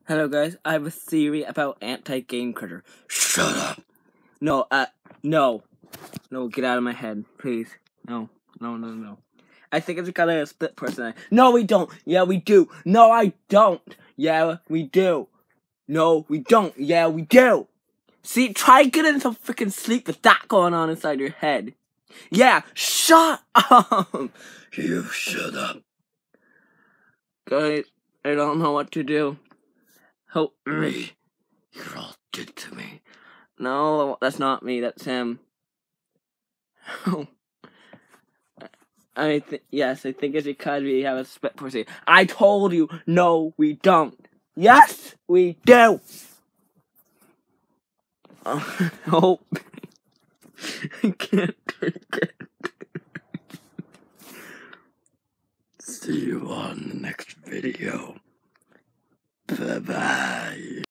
Hello guys, I have a theory about anti-game critter. Shut up! No, no, get out of my head, please. No. I think it's because I have a split personality. No, we don't. Yeah, we do. No, I don't. Yeah, we do. No, we don't. Yeah, we do. See, try getting some freaking sleep with that going on inside your head. Yeah, shut up! You shut up. Guys, I don't know what to do. Help me. You're all dead to me. No, that's not me, that's him. Yes, I think it's because we have a split personality. I told you, no, we don't. Yes, we do. Oh, I can't take it. See you on the next video. Bye-bye.